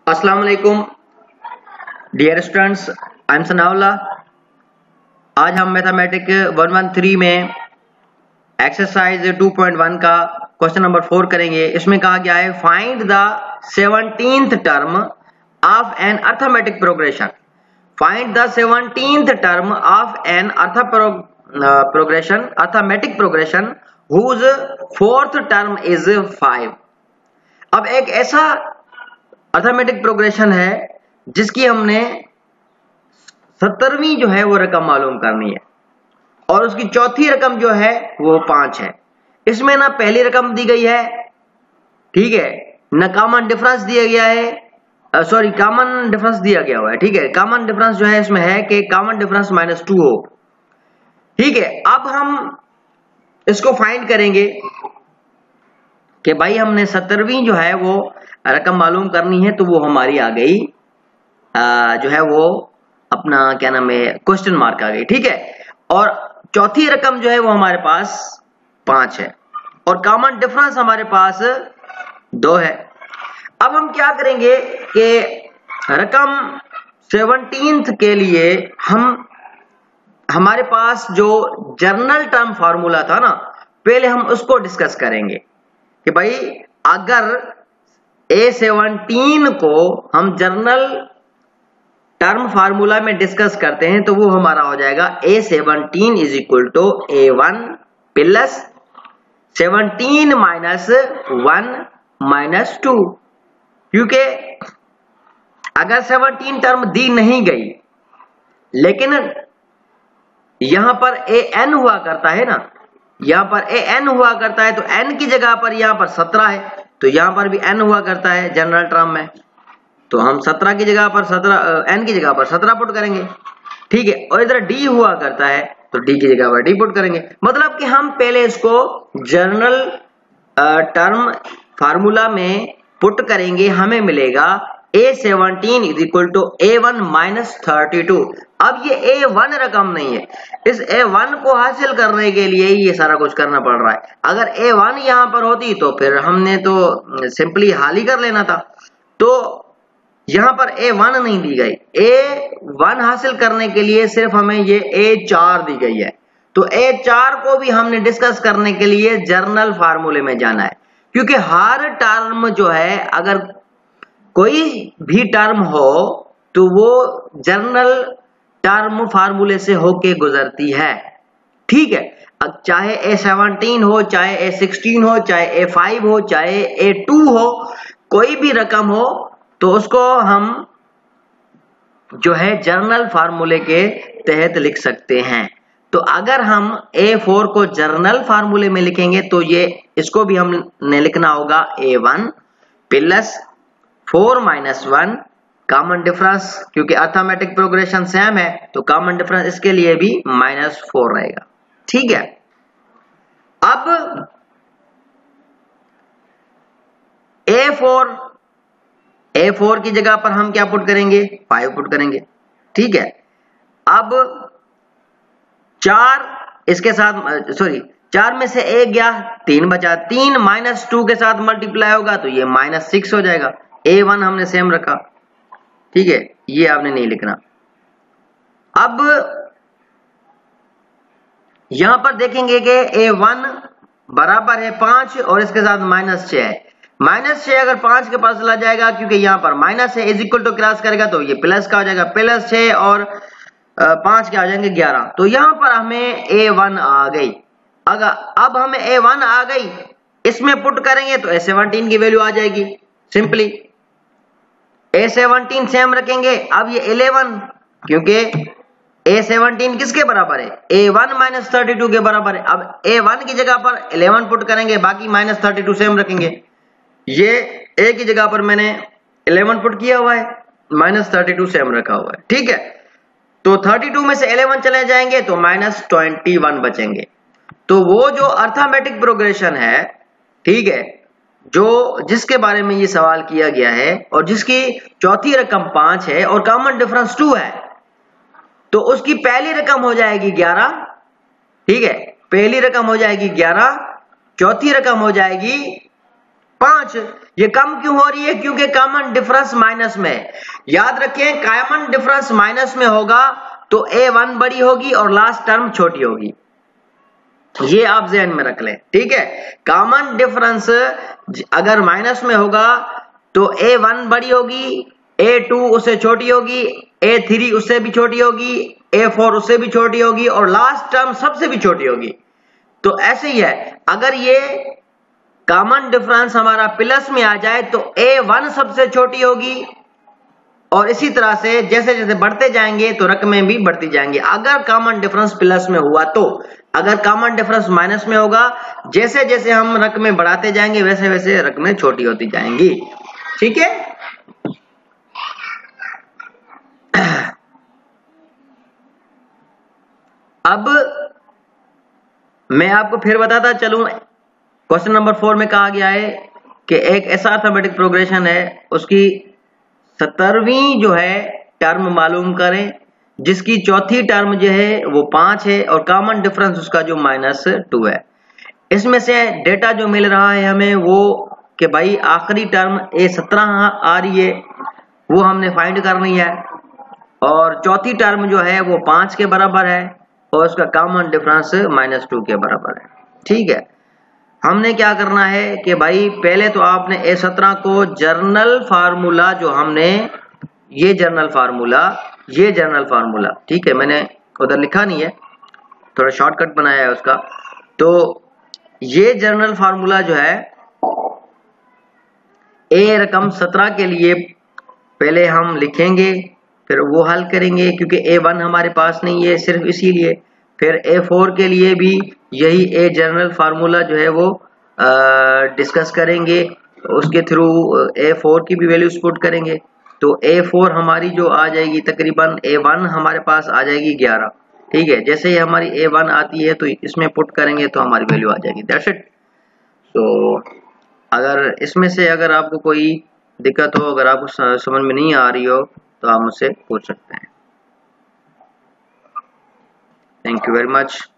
अस्सलाम वालेकुम dear students, I am Sanaullah. आज हम मैथमेटिक 113 में एक्सरसाइज 2.1 का क्वेश्चन नंबर 4 करेंगे। इसमें कहा गया है find the 17th term of an arithmetic progression. Find the 17th term of an arithmetic progression whose 4th term is 5। अब एक ऐसा अर्थमेटिक प्रोग्रेशन है जिसकी हमने 17वीं जो है वो रकम मालूम करनी है और उसकी चौथी रकम जो है वो 5 है। इसमें ना पहली रकम दी गई है, ठीक है, ना कॉमन डिफरेंस दिया गया है, कॉमन डिफरेंस दिया गया हुआ है, ठीक है। कॉमन डिफरेंस जो है इसमें है कि कॉमन डिफरेंस -2 हो, ठीक है। अब हम इसको फाइंड करेंगे कि भाई हमने 17वीं जो है वो रकम मालूम करनी है, तो वो हमारी आ गई जो है वो अपना क्या नाम है क्वेश्चन मार्क आ गई, ठीक है। और चौथी रकम जो है वो हमारे पास 5 है और कॉमन डिफरेंस हमारे पास 2 है। अब हम क्या करेंगे कि रकम 17th के लिए हमारे पास जो जर्नल टर्म फार्मूला था ना, पहले हम उसको डिस्कस करेंगे कि भाई अगर A17 को हम जर्नल टर्म फार्मूला में डिस्कस करते हैं तो वो हमारा हो जाएगा A17 is equal to A1 plus 17 minus 1 minus 2, क्योंकि अगर 17 टर्म दी नहीं गई लेकिन यहां पर an हुआ करता है ना, यहां पर an हुआ करता है तो n की जगह पर यहां पर 17 है, तो यहां पर भी n हुआ करता है जनरल टर्म में, तो हम 17 की जगह पर 17 n की जगह पर 17 पुट करेंगे, ठीक है। और इधर d हुआ करता है तो d की जगह पर d पुट करेंगे। मतलब कि हम पहले इसको जनरल टर्म फार्मूला में पुट करेंगे, हमें मिलेगा A17 is equal to A1 minus 32। अब ये A1 रकम नहीं है, इस A1 को हासिल करने के लिए ये सारा कुछ करना पड़ रहा है। अगर A1 यहां पर होती तो फिर हमने तो सिंपली हाल ही कर लेना था, तो यहां पर A1 नहीं दी गई। A1 हासिल करने के लिए सिर्फ हमें ये A4 दी गई है, तो A4 को भी हमने डिस्कस करने के लिए जर्नल फार्मूले में जाना है, क्योंकि हर टर्म जो है अगर कोई भी टर्म हो तो वो जर्नल टर्म फार्मूले से होके गुजरती है, ठीक है। अब चाहे A17 हो, चाहे A16 हो, चाहे A5 हो, चाहे A2 हो, कोई भी रकम हो तो उसको हम जो है जर्नल फार्मूले के तहत लिख सकते हैं। तो अगर हम A4 को जर्नल फार्मूले में लिखेंगे तो ये इसको भी हमने लिखना होगा A1 plus 4 minus 1 common difference, क्योंकि अर्थमेटिक प्रोग्रेशन सेम है तो कॉमन डिफरेंस इसके लिए भी -4 रहेगा, ठीक है। अब A4 की जगह पर हम क्या पुट करेंगे, 5 पुट करेंगे, ठीक है। अब 4 इसके साथ 4 में से 1 गया, 3 बचा, 3 माइनस 2 के साथ मल्टीप्लाई होगा तो ये -6 हो जाएगा। A1 हमने सेम रखा, ठीक है, ये आपने नहीं लिखना। अब यहां पर देखेंगे कि A1 बराबर है 5 और इसके साथ -6 है। -6 अगर 5 के पास चला जाएगा, क्योंकि यहाँ पर माइनस है, इज इक्वल टू क्रॉस करेगा तो ये प्लस का हो जाएगा, +6 और 5 के आ जाएंगे 11, तो यहां पर हमें A1 आ गई। अगर अब हमें A1 आ गई, इसमें पुट करेंगे तो A17 की वैल्यू आ जाएगी, सिंपली A17 सेम रखेंगे। अब ये 11, क्योंकि A17 किसके बराबर है, A1 माइनस 32 के बराबर है। अब A1 की जगह पर 11 पुट करेंगे, बाकी -32 सेम रखेंगे। ये A की जगह पर मैंने 11 पुट किया हुआ है, -32 सेम रखा हुआ है, ठीक है। तो 32 में से 11 चले जाएंगे तो -21 बचेंगे। तो वो जो अर्थमेटिक प्रोग्रेशन है, ठीक है, जो जिसके बारे में ये सवाल किया गया है और जिसकी चौथी रकम 5 है और कॉमन डिफरेंस 2 है, तो उसकी पहली रकम हो जाएगी 11, ठीक है, पहली रकम हो जाएगी 11, चौथी रकम हो जाएगी 5। ये कम क्यों हो रही है? क्योंकि कॉमन डिफरेंस माइनस में है। याद रखें कॉमन डिफरेंस माइनस में होगा तो A1 बड़ी होगी और लास्ट टर्म छोटी होगी, ये आप ध्यान में रख लें, ठीक है। कॉमन डिफरेंस अगर माइनस में होगा तो A1 बड़ी होगी, A2 उससे छोटी होगी, A3 उससे भी छोटी होगी, A4 उससे भी छोटी होगी और लास्ट टर्म सबसे भी छोटी होगी। तो ऐसे ही है, अगर ये कॉमन डिफरेंस हमारा प्लस में आ जाए तो A1 सबसे छोटी होगी और इसी तरह से जैसे जैसे बढ़ते जाएंगे तो रकमें भी बढ़ती जाएंगी। अगर कॉमन डिफरेंस प्लस में हुआ तो, अगर कॉमन डिफरेंस माइनस में होगा, जैसे जैसे हम रकमें बढ़ाते जाएंगे वैसे वैसे रकमें छोटी होती जाएंगी, ठीक है। अब मैं आपको फिर बताता चलूं, क्वेश्चन नंबर 4 में कहा गया है कि एक ऐसा अर्थमेटिक प्रोग्रेशन है, उसकी 17वीं जो है टर्म मालूम करें जिसकी चौथी टर्म जो है वो 5 है और कॉमन डिफरेंस उसका जो -2 है। इसमें से डेटा जो मिल रहा है हमें वो कि भाई आखिरी टर्म A17 आ रही है, वो हमने फाइंड करनी है और चौथी टर्म जो है वो 5 के बराबर है और उसका कॉमन डिफरेंस -2 के बराबर है, ठीक है। हमने क्या करना है कि भाई पहले तो आपने A17 को जर्नल फार्मूला जो हमने ये जर्नल फार्मूला, ठीक है, मैंने उधर लिखा नहीं है, थोड़ा शॉर्टकट बनाया है उसका। तो ये जर्नल फार्मूला जो है A रकम 17 के लिए पहले हम लिखेंगे, फिर वो हल करेंगे क्योंकि A1 हमारे पास नहीं है सिर्फ इसीलिए। फिर A4 के लिए भी यही A जनरल फार्मूला जो है वो डिस्कस करेंगे, उसके थ्रू A4 की भी वैल्यूज पुट करेंगे। तो A4 हमारी जो आ जाएगी तकरीबन A1 हमारे पास आ जाएगी 11, ठीक है। जैसे ही हमारी A1 आती है तो इसमें पुट करेंगे तो हमारी वैल्यू आ जाएगी, दैट्स इट। तो अगर इसमें से अगर आपको कोई दिक्कत हो, अगर आपको समझ में नहीं आ रही हो तो आप मुझसे पूछ सकते हैं। Thank you very much.